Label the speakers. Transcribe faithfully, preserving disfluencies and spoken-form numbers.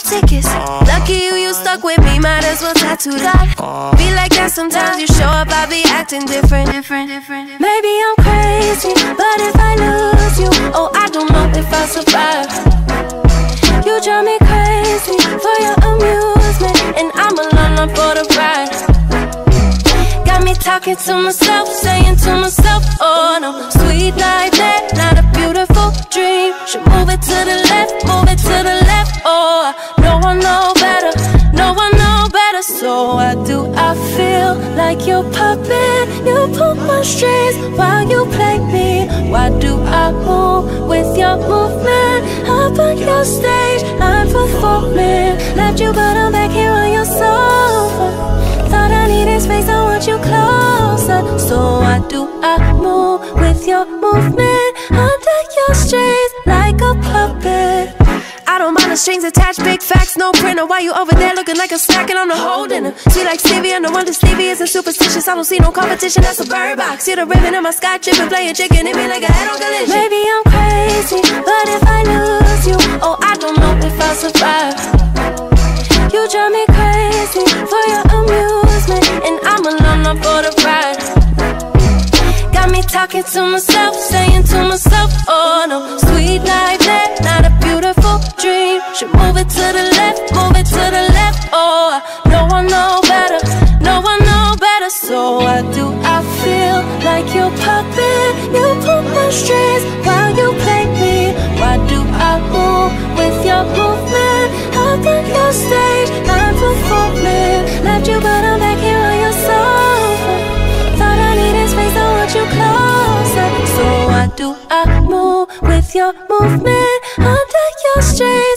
Speaker 1: tickets. Lucky you, you stuck with me, might as well tattoo that. Be like that sometimes, you show up, I be acting different, different, different. Maybe I'm crazy, but if I lose you, oh, I don't know if I'll survive. You drive me crazy for your amusement, and I'm alone for the ride. Got me talking to myself, saying to myself, oh no, sweet like that, not a beautiful dream. Should move it to the left, move it to the left, oh, no one know better, no one know better. So why do I feel like you're puppet? You pull my strings while you play me. Why do I move with your movement? Up on your stage, I'm performing. Left you but I'm back here on your sofa. Thought I needed space, I want you closer. So why do I move with your movement? Under your strings like a puppet. I don't mind the strings attached, big facts, no printer. Why you over there looking like a snack and I'm the holding her? Sweet like Stevie, no wonder Stevie isn't superstitious. I don't see no competition, that's a bird box. See the ribbon in my sky tripping, playing chicken, hit me like a head on collision. Maybe I'm crazy, but if I lose you, oh, I don't know if I'll survive. You drive me crazy for your amusement, and I'm alone up for the ride. Got me talking to myself, saying to myself, oh no, sweet like that, not a beautiful dream. Should move it to the left, move it to the left, oh, no one know better, no one know better. So why do I feel like you're puppet? You pull my strings while you play me. Why do I move with your movement? Up on your stage, I'm performing. Left you but I'm back here on your sofa. Thought I needed space, I want you closer. So why do I move with your movement? Under your strings